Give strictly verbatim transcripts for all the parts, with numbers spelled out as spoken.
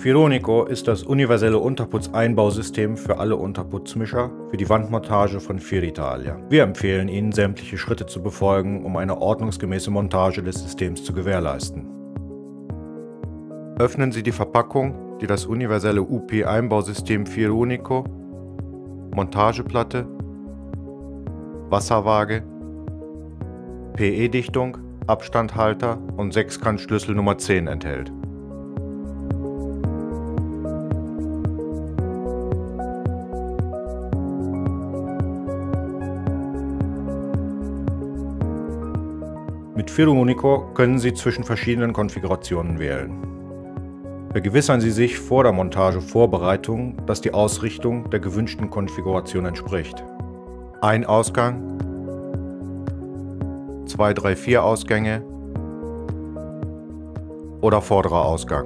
Fironico ist das universelle Unterputzeinbausystem für alle Unterputzmischer für die Wandmontage von Firitalia. Wir empfehlen Ihnen, sämtliche Schritte zu befolgen, um eine ordnungsgemäße Montage des Systems zu gewährleisten. Öffnen Sie die Verpackung, die das universelle U P-Einbausystem Fironico, Montageplatte, Wasserwaage, P E-Dichtung, Abstandhalter und Sechskantschlüssel Nummer zehn enthält. Mit Fironico können Sie zwischen verschiedenen Konfigurationen wählen. Vergewissern Sie sich vor der Montagevorbereitung, dass die Ausrichtung der gewünschten Konfiguration entspricht. Ein Ausgang, zwei, drei, vier Ausgänge oder vorderer Ausgang.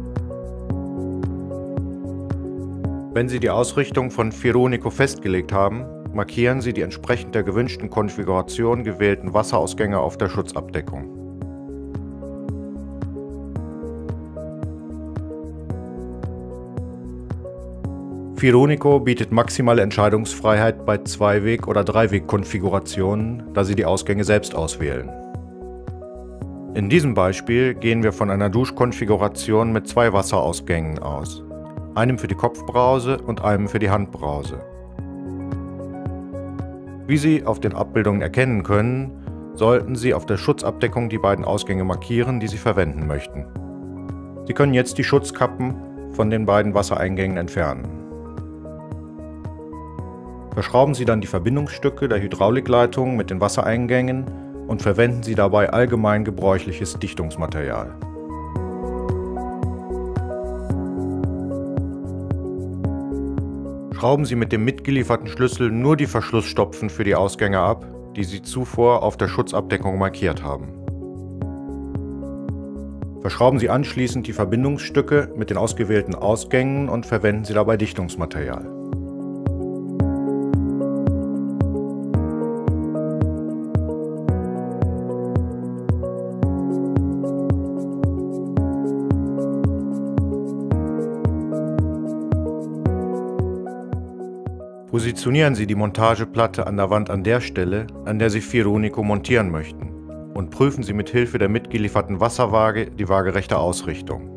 Wenn Sie die Ausrichtung von Fironico festgelegt haben, markieren Sie die entsprechend der gewünschten Konfiguration gewählten Wasserausgänge auf der Schutzabdeckung. Fironico bietet maximale Entscheidungsfreiheit bei Zwei-Weg- oder Dreiweg-Konfigurationen, da Sie die Ausgänge selbst auswählen. In diesem Beispiel gehen wir von einer Duschkonfiguration mit zwei Wasserausgängen aus, einem für die Kopfbrause und einem für die Handbrause. Wie Sie auf den Abbildungen erkennen können, sollten Sie auf der Schutzabdeckung die beiden Ausgänge markieren, die Sie verwenden möchten. Sie können jetzt die Schutzkappen von den beiden Wassereingängen entfernen. Verschrauben Sie dann die Verbindungsstücke der Hydraulikleitung mit den Wassereingängen und verwenden Sie dabei allgemein gebräuchliches Dichtungsmaterial. Schrauben Sie mit dem mitgelieferten Schlüssel nur die Verschlussstopfen für die Ausgänge ab, die Sie zuvor auf der Schutzabdeckung markiert haben. Verschrauben Sie anschließend die Verbindungsstücke mit den ausgewählten Ausgängen und verwenden Sie dabei Dichtungsmaterial. Positionieren Sie die Montageplatte an der Wand an der Stelle, an der Sie Fironico montieren möchten, und prüfen Sie mit Hilfe der mitgelieferten Wasserwaage die waagerechte Ausrichtung.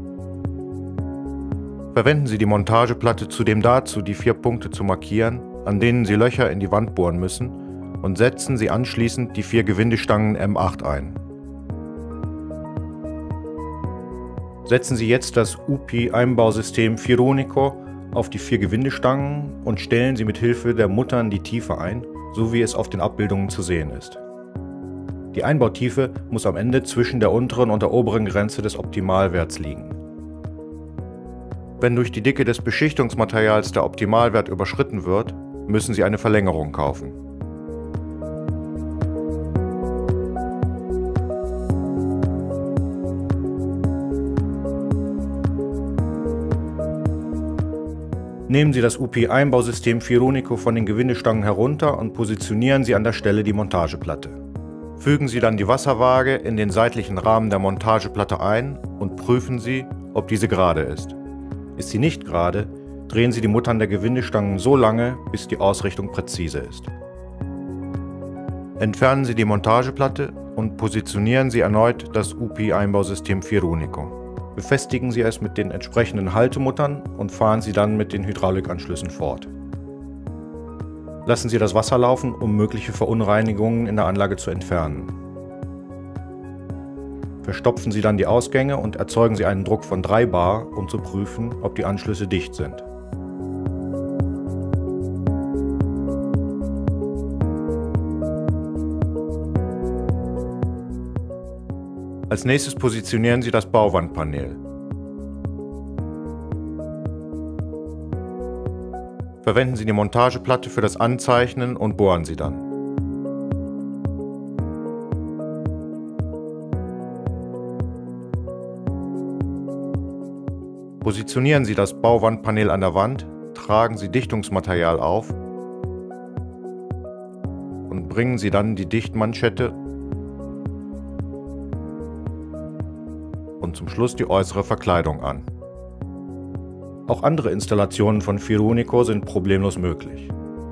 Verwenden Sie die Montageplatte zudem dazu, die vier Punkte zu markieren, an denen Sie Löcher in die Wand bohren müssen, und setzen Sie anschließend die vier Gewindestangen M acht ein. Setzen Sie jetzt das U P-Einbausystem Fironico auf die vier Gewindestangen und stellen Sie mit Hilfe der Muttern die Tiefe ein, so wie es auf den Abbildungen zu sehen ist. Die Einbautiefe muss am Ende zwischen der unteren und der oberen Grenze des Optimalwerts liegen. Wenn durch die Dicke des Beschichtungsmaterials der Optimalwert überschritten wird, müssen Sie eine Verlängerung kaufen. Nehmen Sie das U P-Einbausystem Fironico von den Gewindestangen herunter und positionieren Sie an der Stelle die Montageplatte. Fügen Sie dann die Wasserwaage in den seitlichen Rahmen der Montageplatte ein und prüfen Sie, ob diese gerade ist. Ist sie nicht gerade, drehen Sie die Muttern der Gewindestangen so lange, bis die Ausrichtung präzise ist. Entfernen Sie die Montageplatte und positionieren Sie erneut das U P-Einbausystem Fironico. Befestigen Sie es mit den entsprechenden Haltemuttern und fahren Sie dann mit den Hydraulikanschlüssen fort. Lassen Sie das Wasser laufen, um mögliche Verunreinigungen in der Anlage zu entfernen. Verstopfen Sie dann die Ausgänge und erzeugen Sie einen Druck von drei Bar, um zu prüfen, ob die Anschlüsse dicht sind. Als nächstes positionieren Sie das Bauwandpanel. Verwenden Sie die Montageplatte für das Anzeichnen und bohren Sie dann. Positionieren Sie das Bauwandpanel an der Wand, tragen Sie Dichtungsmaterial auf und bringen Sie dann die Dichtmanschette und zum Schluss die äußere Verkleidung an. Auch andere Installationen von Fironico sind problemlos möglich.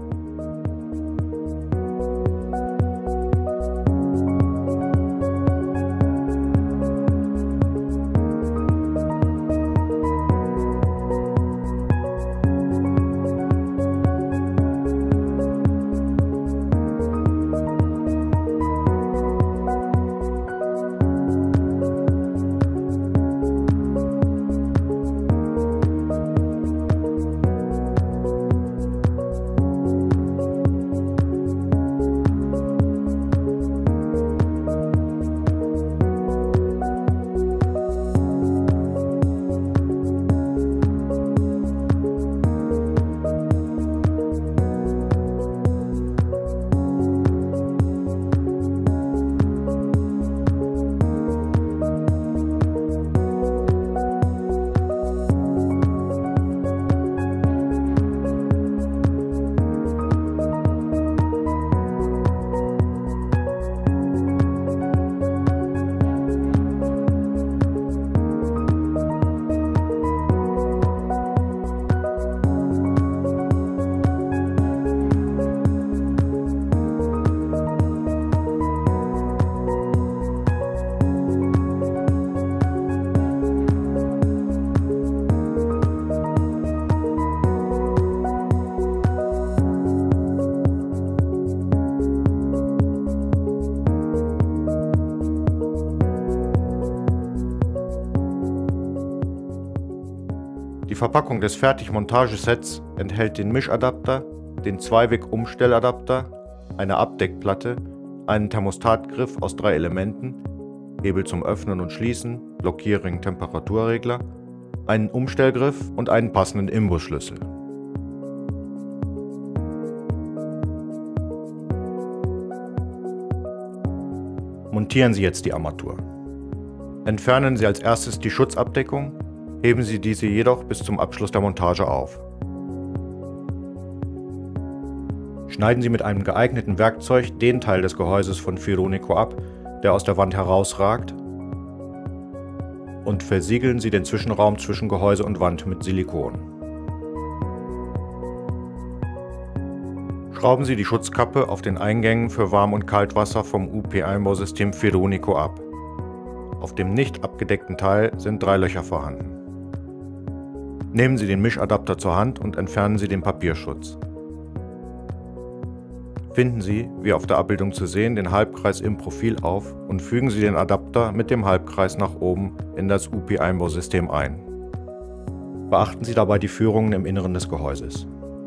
Die Verpackung des Fertigmontagesets enthält den Mischadapter, den Zweiweg-Umstelladapter, eine Abdeckplatte, einen Thermostatgriff aus drei Elementen, Hebel zum Öffnen und Schließen, Blockierring, Temperaturregler, einen Umstellgriff und einen passenden Imbusschlüssel. Montieren Sie jetzt die Armatur. Entfernen Sie als erstes die Schutzabdeckung, heben Sie diese jedoch bis zum Abschluss der Montage auf. Schneiden Sie mit einem geeigneten Werkzeug den Teil des Gehäuses von Fironico ab, der aus der Wand herausragt, und versiegeln Sie den Zwischenraum zwischen Gehäuse und Wand mit Silikon. Schrauben Sie die Schutzkappe auf den Eingängen für Warm- und Kaltwasser vom U P-Einbausystem Fironico ab. Auf dem nicht abgedeckten Teil sind drei Löcher vorhanden. Nehmen Sie den Mischadapter zur Hand und entfernen Sie den Papierschutz. Finden Sie, wie auf der Abbildung zu sehen, den Halbkreis im Profil auf und fügen Sie den Adapter mit dem Halbkreis nach oben in das U P-Einbausystem ein. Beachten Sie dabei die Führungen im Inneren des Gehäuses.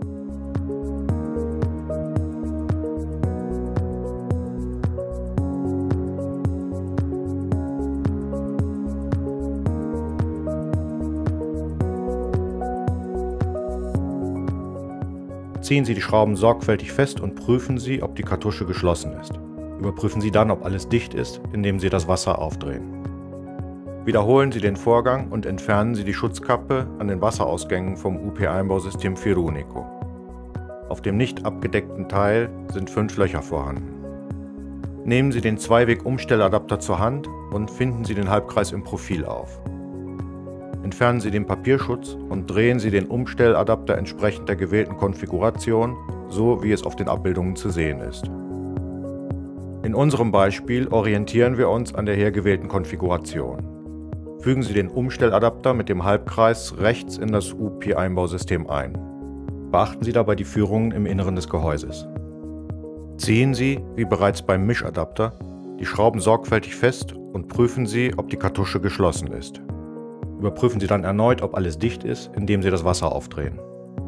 Ziehen Sie die Schrauben sorgfältig fest und prüfen Sie, ob die Kartusche geschlossen ist. Überprüfen Sie dann, ob alles dicht ist, indem Sie das Wasser aufdrehen. Wiederholen Sie den Vorgang und entfernen Sie die Schutzkappe an den Wasserausgängen vom U P-Einbausystem Fironico. Auf dem nicht abgedeckten Teil sind fünf Löcher vorhanden. Nehmen Sie den Zweiweg-Umstelladapter zur Hand und finden Sie den Halbkreis im Profil auf. Entfernen Sie den Papierschutz und drehen Sie den Umstelladapter entsprechend der gewählten Konfiguration, so wie es auf den Abbildungen zu sehen ist. In unserem Beispiel orientieren wir uns an der hier gewählten Konfiguration. Fügen Sie den Umstelladapter mit dem Halbkreis rechts in das U P-Einbausystem ein. Beachten Sie dabei die Führungen im Inneren des Gehäuses. Ziehen Sie, wie bereits beim Mischadapter, die Schrauben sorgfältig fest und prüfen Sie, ob die Kartusche geschlossen ist. Überprüfen Sie dann erneut, ob alles dicht ist, indem Sie das Wasser aufdrehen.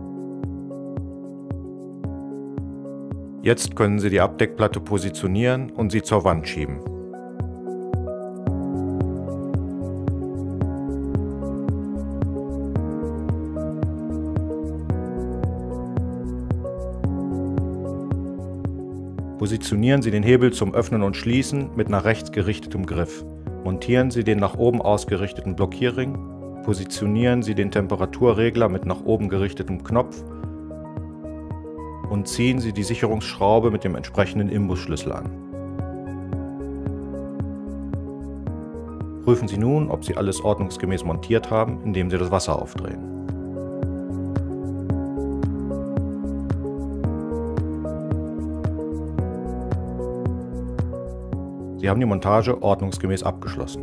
Jetzt können Sie die Abdeckplatte positionieren und sie zur Wand schieben. Positionieren Sie den Hebel zum Öffnen und Schließen mit nach rechts gerichtetem Griff. Montieren Sie den nach oben ausgerichteten Blockierring, positionieren Sie den Temperaturregler mit nach oben gerichtetem Knopf und ziehen Sie die Sicherungsschraube mit dem entsprechenden Imbusschlüssel an. Prüfen Sie nun, ob Sie alles ordnungsgemäß montiert haben, indem Sie das Wasser aufdrehen. Sie haben die Montage ordnungsgemäß abgeschlossen.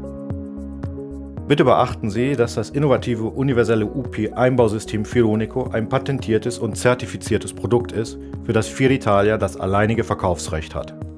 Bitte beachten Sie, dass das innovative universelle U P-Einbausystem Fironico ein patentiertes und zertifiziertes Produkt ist, für das Firitalia das alleinige Verkaufsrecht hat.